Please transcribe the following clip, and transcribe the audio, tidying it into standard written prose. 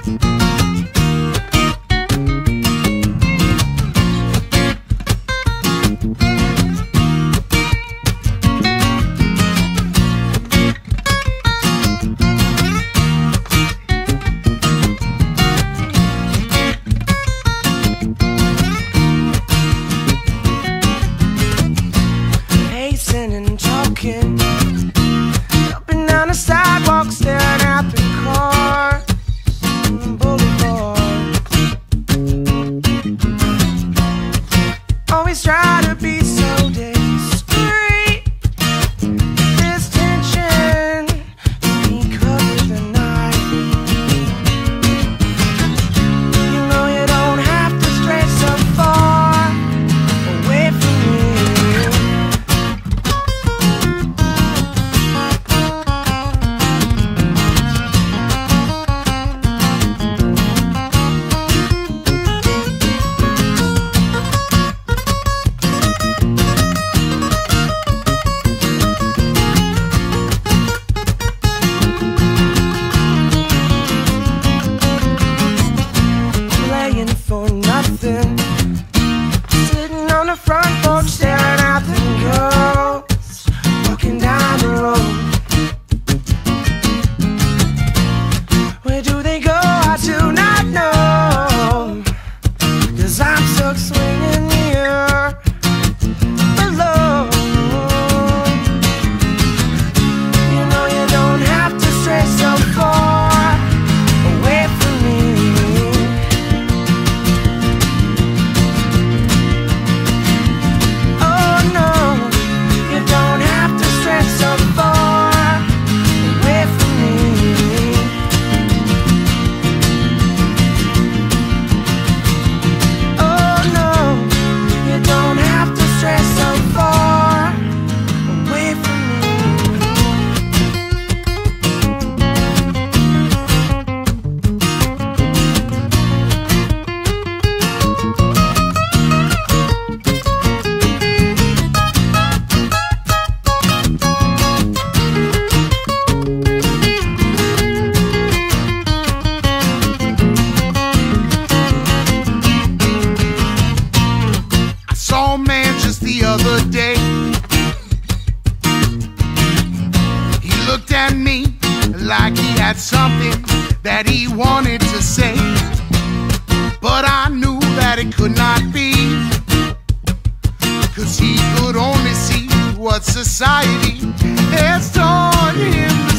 And talking up and down the sidewalk, staring at the cars on the boulevard. Always try to be so discreet. There's tension, sneak up with the night. You know you don't have to stray so far away from me. For nothing, sitting on the front porch, staring at the girls walking down the road. Where do they go? I do not know, 'cause I'm stuck swinging here alone. You know you don't have to stray so far away from me. Man just the other day, he looked at me like he had something that he wanted to say, but I knew that it could not be, 'cause he could only see what society has taught him.